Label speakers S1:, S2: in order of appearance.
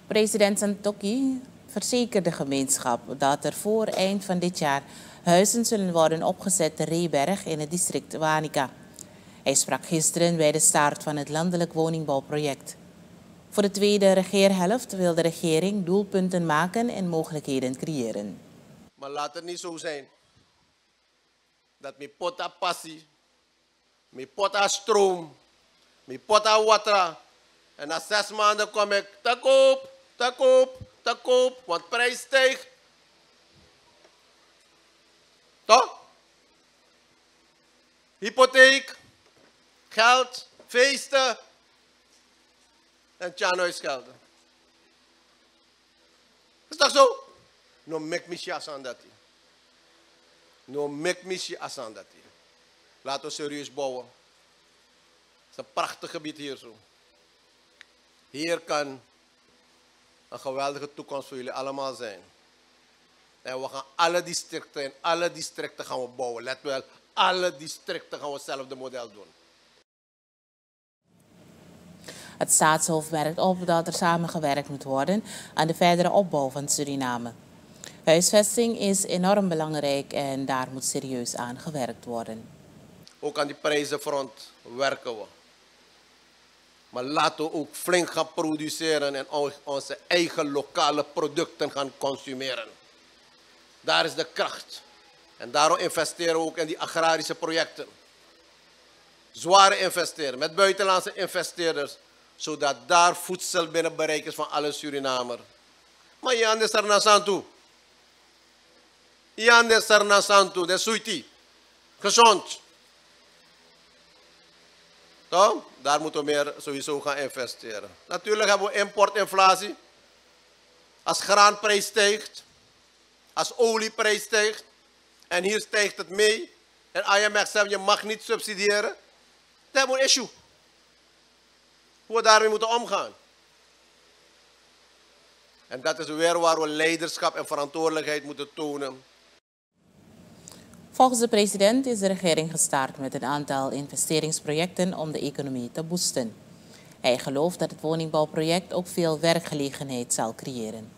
S1: President Santokhi verzekert de gemeenschap dat er voor eind van dit jaar huizen zullen worden opgezet te Reeberg in het district Wanica. Hij sprak gisteren bij de start van het landelijk woningbouwproject. Voor de tweede regeerhelft wil de regering doelpunten maken en mogelijkheden creëren.
S2: Maar laat het niet zo zijn dat mijn potta passie, mijn potta stroom, mijn potta water en na 6 maanden kom ik te koop, want de prijs stijgt. Toch? Hypotheek, geld, feesten en tjaanhuisgelden. Is dat zo? No mek misje asandati. No mek misje asandati. Laten we serieus bouwen. Het is een prachtig gebied hier zo. Hier kan een geweldige toekomst voor jullie allemaal zijn. En we gaan alle districten gaan we bouwen. Let wel, alle districten gaan we hetzelfde model doen.
S1: Het Staatshoofd merkt op dat er samengewerkt moet worden aan de verdere opbouw van Suriname. Huisvesting is enorm belangrijk en daar moet serieus aan gewerkt worden.
S2: Ook aan die prijzenfront werken we. Maar laten we ook flink gaan produceren en onze eigen lokale producten gaan consumeren. Daar is de kracht. En daarom investeren we ook in die agrarische projecten. Zware investeren met buitenlandse investeerders, zodat daar voedsel binnen bereik is van alle Surinamers. Maar Jan is er naar Santu. Jan is er naar Santu, de suiti. Gezond. Toch? Daar moeten we meer sowieso gaan investeren. Natuurlijk hebben we importinflatie. Als graanprijs stijgt, als olieprijs stijgt, en hier stijgt het mee, en IMF zegt je mag niet subsidiëren, dan hebben we een issue. Hoe we daarmee moeten omgaan. En dat is weer waar we leiderschap en verantwoordelijkheid moeten tonen.
S1: Volgens de president is de regering gestart met een aantal investeringsprojecten om de economie te boosten. Hij gelooft dat het woningbouwproject ook veel werkgelegenheid zal creëren.